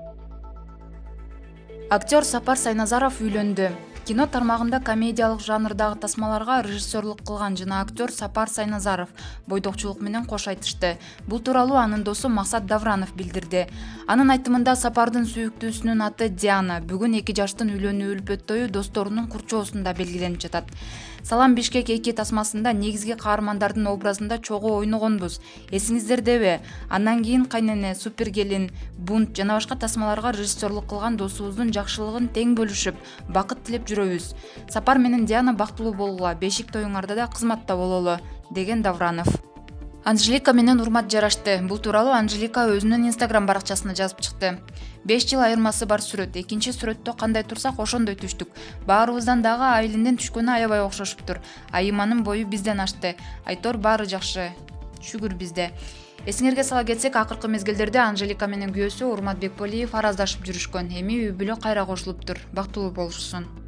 Актер Сапар Сайназаров үйлөндү. Кино тармагында комедиялык жанрдагы тасмаларга режиссерлук кылган жана актер Сапар Сайназаров бойдокчулук менен кош айтышты. Бул тууралуу анын досу Максат Давранов билдирди. Анын айтымында Сапардын сүйүктүүсүнүн аты Диана. Бүгүн 2 жаштын үйлөнүү үлпөт тою досторунун курчоосунда белгиленип жатат. Салам Бишкек 2 тасмасында негизги каармандардын образында чогуу ойногонбуз. Эсиңиздердеби? Андан кийин Кайнене, Супергелин, Бунт жана башка тасмаларга режиссерлук кылган досубуздун жакшылыгын тең бөлүшүп, бакыт тилеп жүрөбүз. Сапар менен Диана бактылуу болгула, бешик тоюңарда да кызматта бололу, деген Давранов. Анжелика менен урмат жарашты. Бул тууралуу Анжелика өзүнүн Instagram баракчасына жазып чыкты. 5 жыл айырмасы бар сүрөт. Экинчи сүрөттө кандай турсак ошондой түштүк. Баарыбыздан дагы айылинден түшкөнү аябай окшошуптур. Айыманын бою бизден ашты. Айтор баары жакшы. Шүгүр бизде. Эсиңерге сала кетсек, акыркы мезгилдерде Анжелика менен күйөөсү Урмат Бекполиев араздашып жүрүшкөн. Эми үй бүлө кайра кошулуптур. Бактылуу болушсун.